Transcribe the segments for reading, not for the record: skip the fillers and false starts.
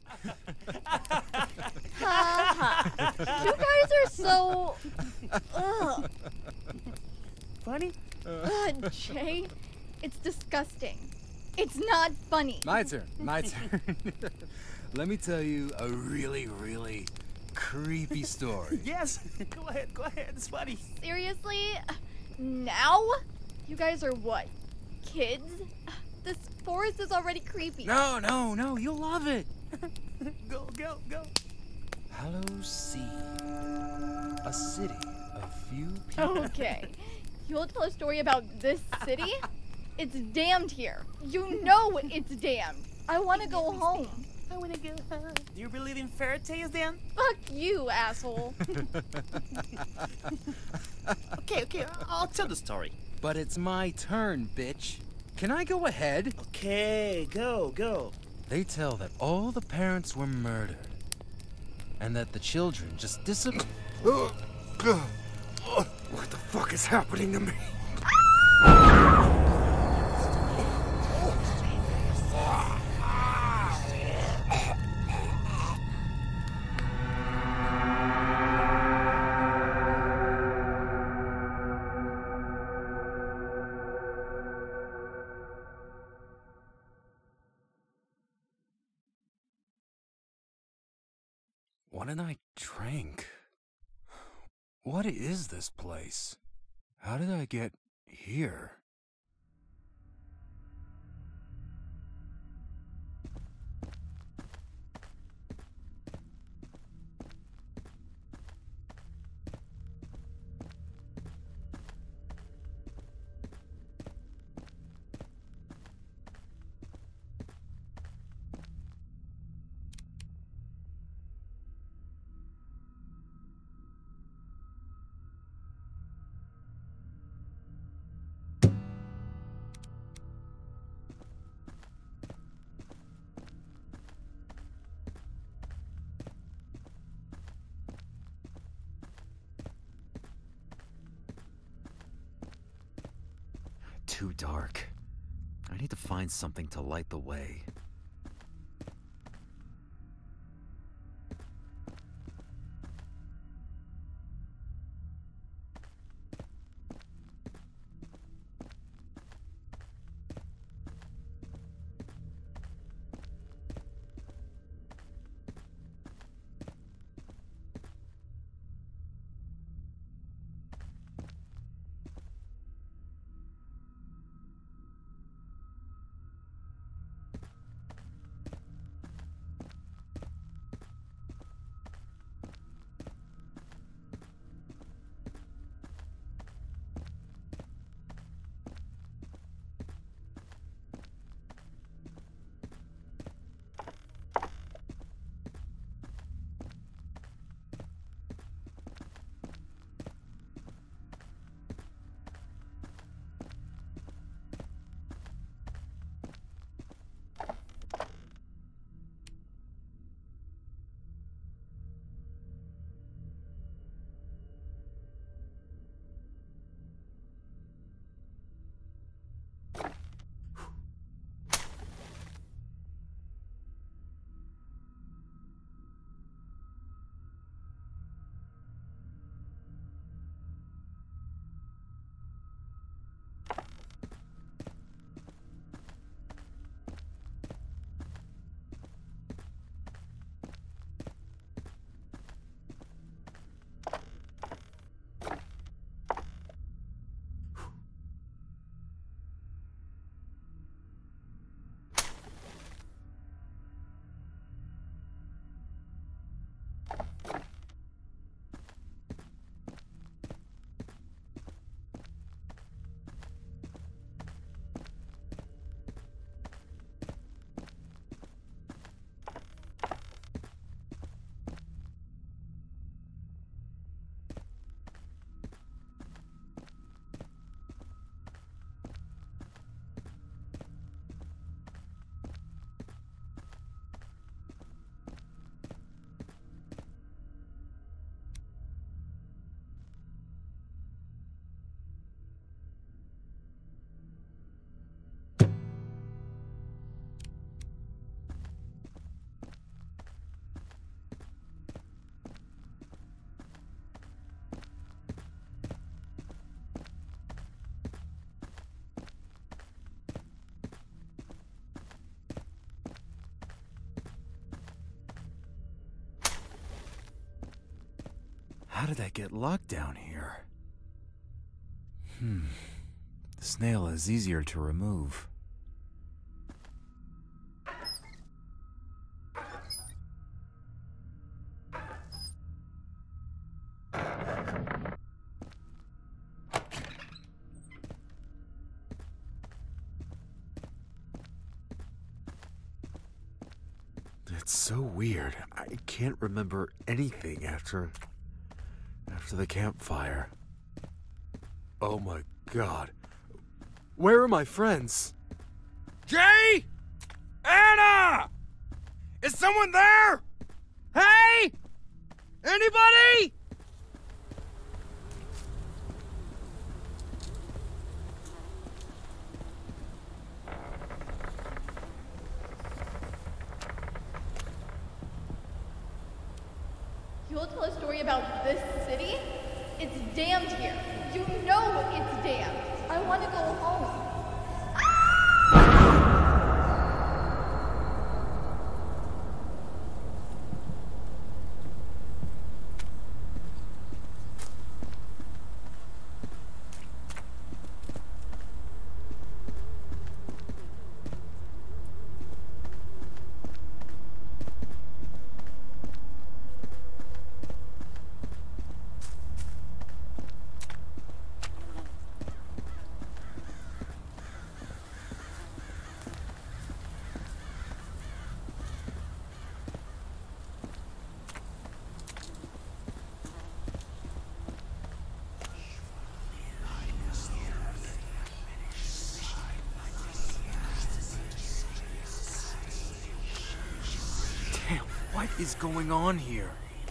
Ha ha. You guys are so... Ugh. Funny? Jay, it's disgusting. It's not funny. My turn. Let me tell you a really, really creepy story. Yes. Go ahead. It's funny. Seriously? Now? You guys are what? Kids? This forest is already creepy. No, you'll love it. Go. Hallow Sea. A city of few people. Okay. You'll tell a story about this city? It's damned here. You know it's damned. I want to go home. I wanna go home. Do you believe in fairy tales then? Fuck you, asshole. Okay, I'll tell the story. But it's my turn, bitch. Can I go ahead? Okay, go. They tell that all the parents were murdered. And that the children just disappeared. What the fuck is happening to me? What did I drink? What is this place? How did I get here? Too dark. I need to find something to light the way. How did I get locked down here? The snail is easier to remove. It's so weird. I can't remember anything after the campfire. Oh my God. Where are my friends? Jay? Anna! Is someone there? Hey? Anybody? You'll tell a story about this city? It's damned here. You know it's damned. I want to go home. What is going on here?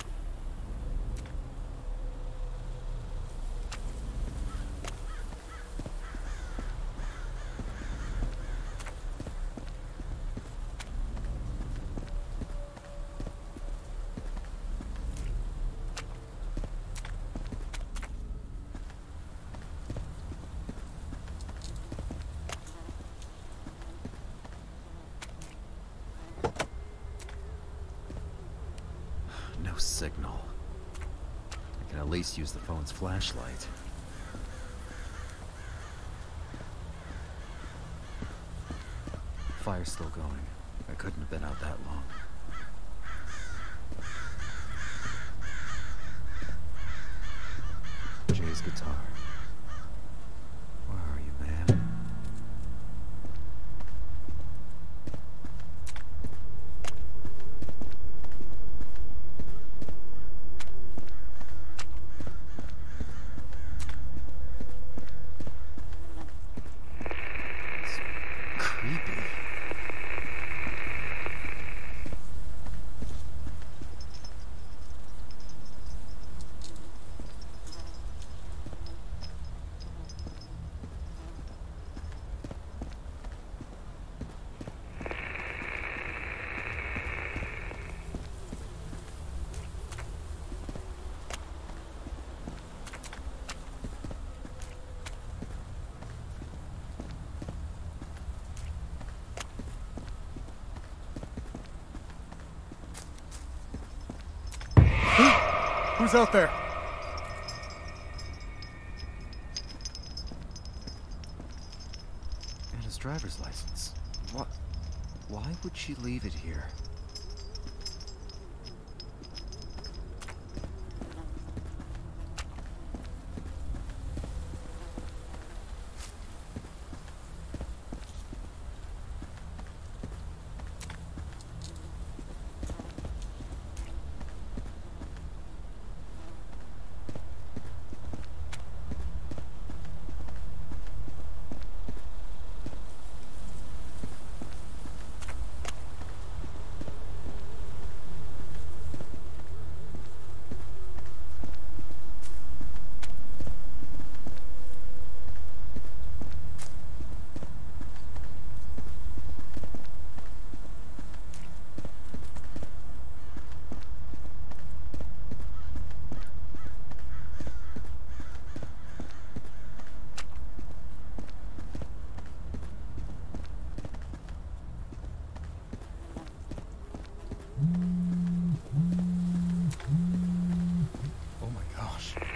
No signal. I can at least use the phone's flashlight. Fire's still going. I couldn't have been out that long. Jay's guitar. Where are you, man? Who's out there? Anna's driver's license. What? Why would she leave it here?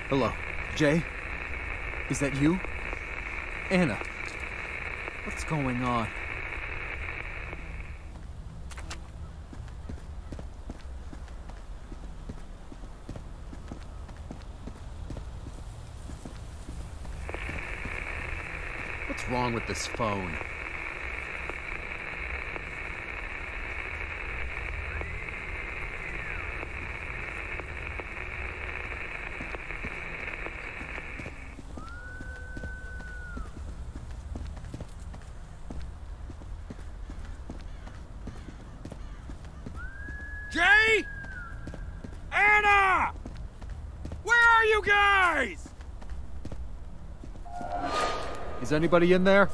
Hello. Jay? Is that you? Anna? What's going on? What's wrong with this phone? Jay? Anna! Where are you guys? Is anybody in there?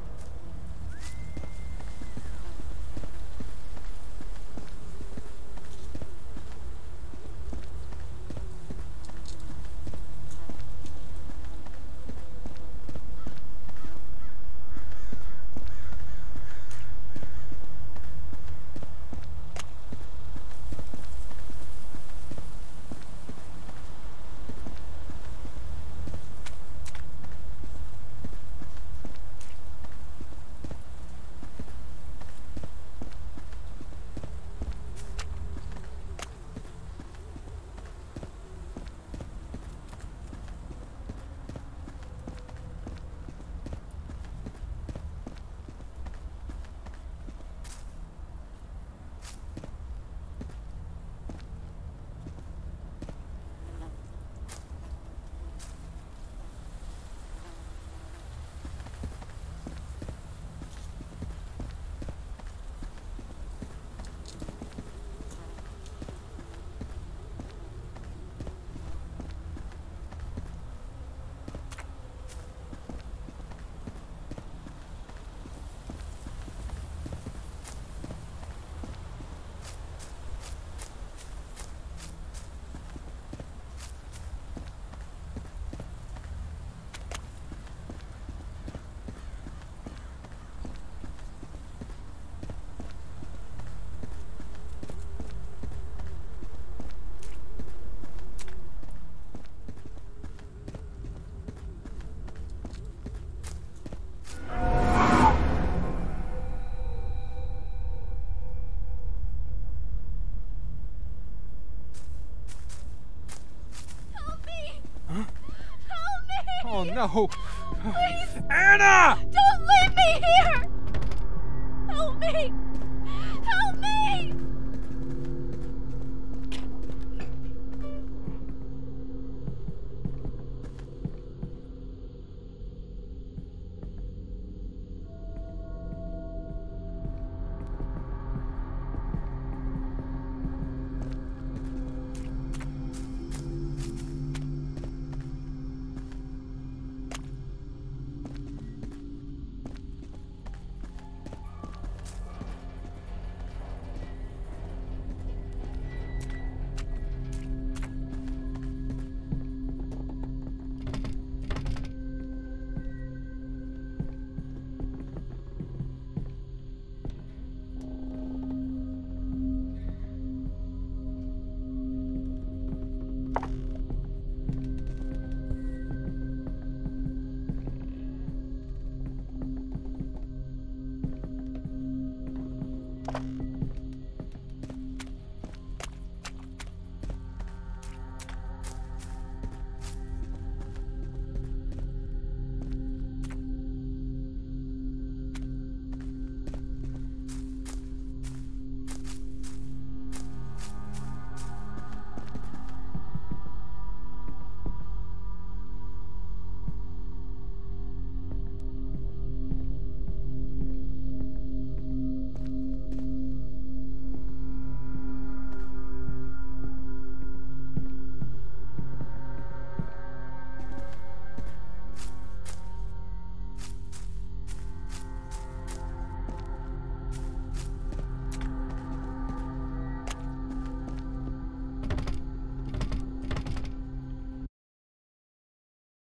Oh no! Please! Anna! Don't leave me here! Help me! Help me!